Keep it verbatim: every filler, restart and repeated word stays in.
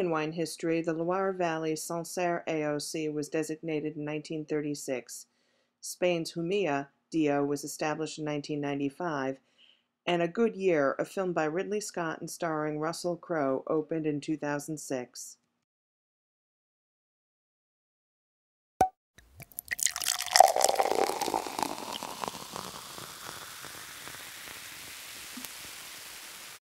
in wine history, the Loire Valley Sancerre A O C was designated in nineteen thirty-six. Spain's Jumilla D O was established in nineteen ninety-five, and A Good Year, a film by Ridley Scott and starring Russell Crowe, opened in two thousand six.